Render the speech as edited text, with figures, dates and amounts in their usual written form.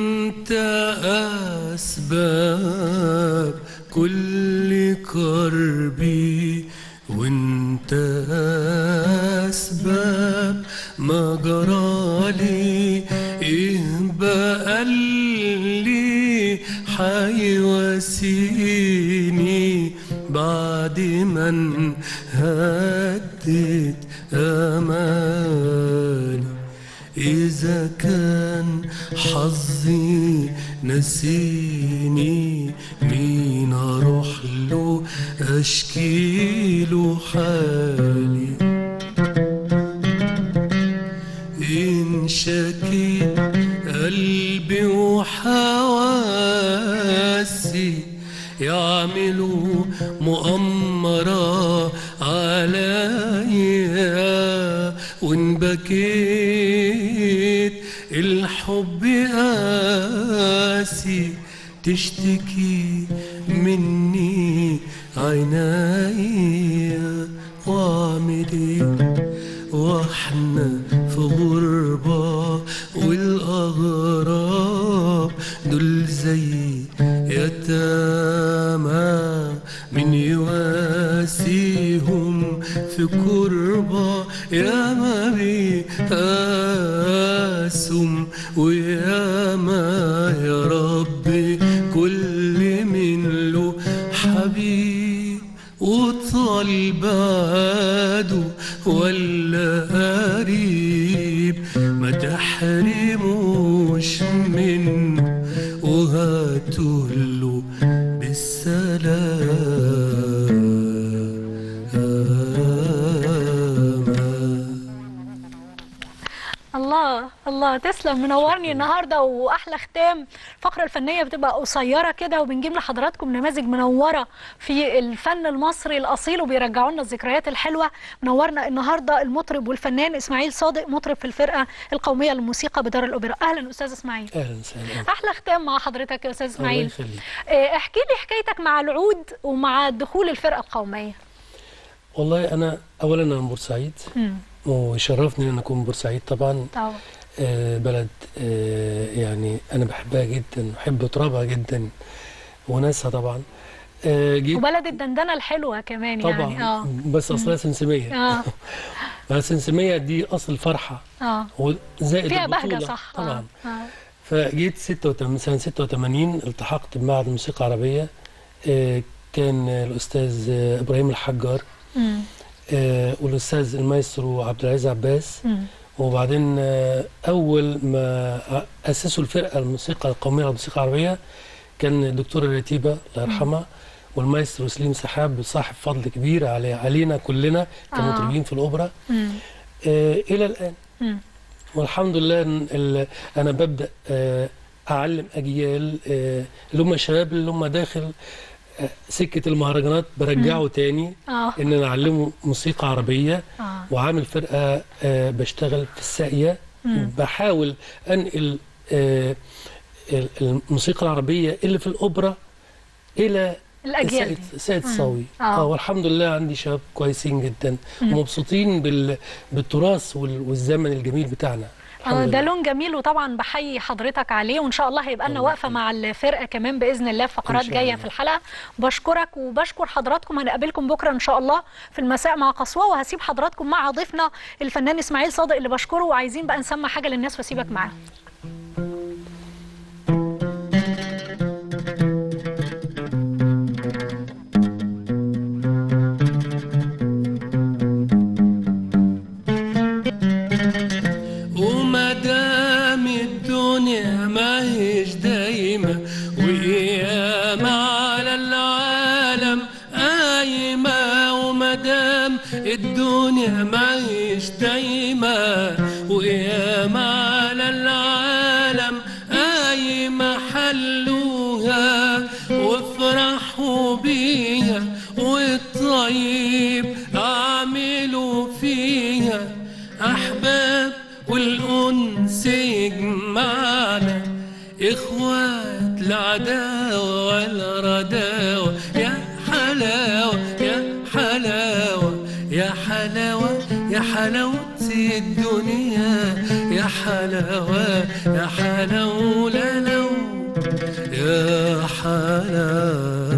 انت اسباب كل كربي، وانت اسباب ما جرالي. ايه بقى اللي حيواسيني بعد ما انهدت امالي؟ إذا كان حظي نسيني، مين أروح له أشكي له حالي؟ إن شكيت قلبي وحواسي يعملوا مؤامرة عليا، وإن بكيت الحب قاسي تشتكي مني عينيا. واعمل ايه واحنا في غربة، والاغراب دول زي يتامى من يواسيهم في كربة. يا ما بيقاسم ويا ما يا ربي كل من له حبيب، وطال بعده ولا قريب ما تحرموش منه وهاتوله بالسلام. الله الله، تسلم، منورني النهارده. واحلى ختام. الفقره الفنيه بتبقى قصيره كده، وبنجيب لحضراتكم نماذج منوره في الفن المصري الاصيل وبيرجعوا لنا الذكريات الحلوه. منورنا النهارده المطرب والفنان اسماعيل صادق، مطرب في الفرقه القوميه للموسيقى بدار الاوبرا. اهلا استاذ اسماعيل. اهلا وسهلا. احلى ختام مع حضرتك يا استاذ اسماعيل. الله يخليك. احكي لي حكايتك مع العود ومع دخول الفرقه القوميه. والله انا اولا انا من بورسعيد، ويشرفني ان انا اكون من بورسعيد طبعا. بلد يعني انا بحبها جدا، بحب ترابها جدا وناسها طبعا. وبلد الدندنه الحلوه كمان طبعا يعني. بس اصلها سمسميه. السمسميه دي اصل الفرحه. وزائد فيها البطوله بهجه صح طبعا. فجيت سنه 86 التحقت بمعهد الموسيقى العربيه. كان الاستاذ ابراهيم الحجار والاستاذ المايسترو عبد العزيز عباس. وبعدين اول ما اسسوا الفرقه الموسيقى القوميه للموسيقى العربيه كان الدكتوره رتيبه الله يرحمها والمايسترو سليم سحاب، صاحب فضل كبير علينا كلنا كمطربين في الاوبرا الى الان. والحمد لله انا ببدا اعلم اجيال اللي هم الشباب اللي هم داخل سكه المهرجانات، برجعه تاني ان انا اعلمه موسيقى عربيه. وعامل فرقه بشتغل في الساقيه، بحاول انقل الموسيقى العربيه اللي في الاوبرا الى الاجيال دي. ساقية الصاوي. والحمد لله عندي شباب كويسين جدا ومبسوطين بالتراث والزمن الجميل بتاعنا. ده لون جميل، وطبعا بحيي حضرتك عليه، وان شاء الله هيبقى لنا وقفه مع الفرقه كمان باذن الله في فقرات جايه في الحلقه. بشكرك وبشكر حضراتكم. هنقابلكم بكره ان شاء الله في المساء مع قصوى، وهسيب حضراتكم مع ضيفنا الفنان اسماعيل صادق اللي بشكره، وعايزين بقى نسمع حاجه للناس واسيبك معاه. الدنيا معيش دايما، وياما على العالم قايمة حلوها وافرحوا بيها، والطيب اعملوا فيها احباب والانس يجمعنا، اخوات العداوة والرداوة. يا حلاوة يا حلاوة يا حلاوة يا حلاوة الدنيا، يا حلاوة يا حلاوة لا لا يا حنان